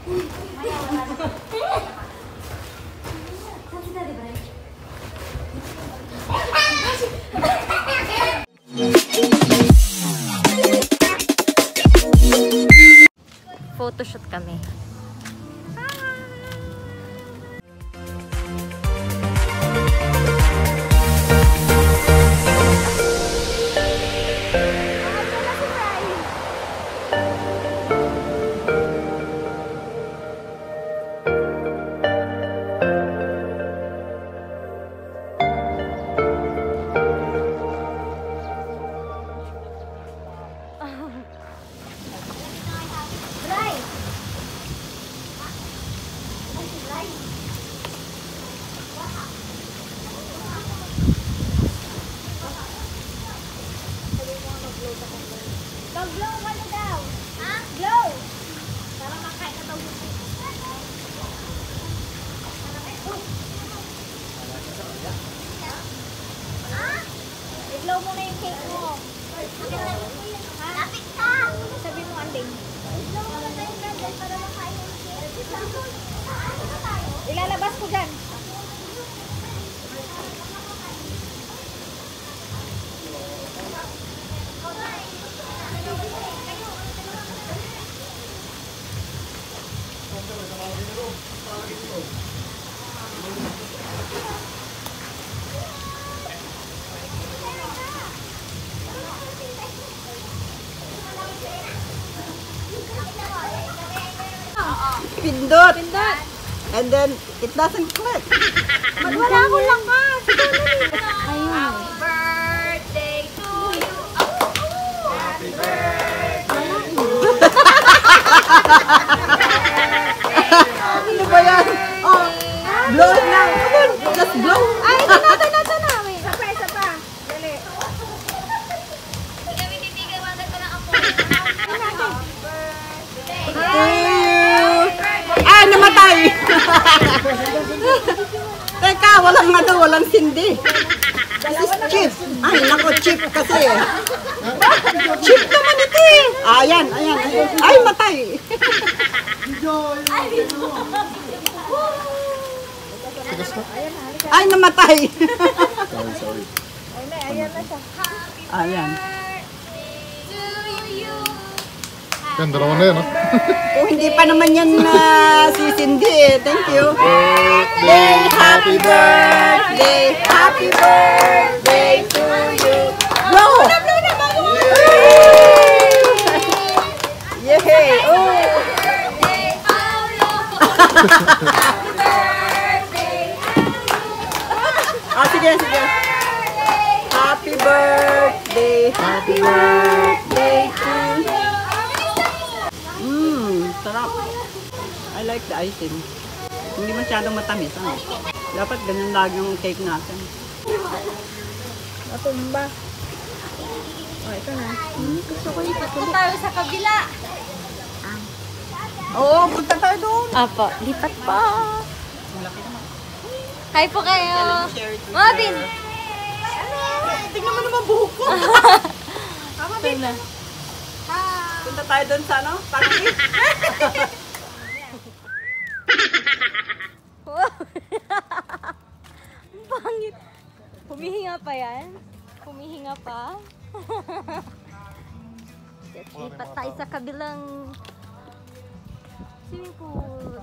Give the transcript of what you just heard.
Photoshoot kami. Mag-glow ka na daw. Ha? Glow. Para makain ka daw. Ha? I-glow mo na yung cake mo. Ha? Lapit ka. Sabi mo, Anding. I-glow mo na yung candle para makain yung cake. Ilalabas ko dyan. Pindot. Pindot. And then, it doesn't click. Wala ko lakas. Ayun. Happy birthday to you. Happy birthday. Ano ba yan? Oh, blow it now. Come on, just blow. Ay, ito na. Isa pa. Dali. Hindi kami titigil. Wala ko ng apo. Happy birthday. Ay, namatay. Teka, walang sindi. This is chip. Ay, nako, chip kasi. Chip naman ito eh. Ayan. Ay, matay. Ay, namatay. Sorry. Ayan na siya. Ayan. Yan, dalawa na yan, ha? Kung hindi pa naman yan sisindi eh. Thank you. Happy birthday! Happy birthday to you. Blow! Yay! Oh! Sige. Happy birthday! Happy birthday to you. Sarap. I like the icing. Hindi masyadong matamis. Ano? Dapat ganyan lagi yung cake natin. Matumba. Oh, ito na. Gusto ko lipat ko tayo sa kabila. Oo, punta tayo doon. Apo, lipat po. Hi po kayo. Mga Bin. Tingnan mo naman buhok ko. Ito na. Punta tayo doon sa ano? Pangit. Pangit. Humihinga pa yan? Humihinga pa? Lipat tayo sa kabilang swimming pool.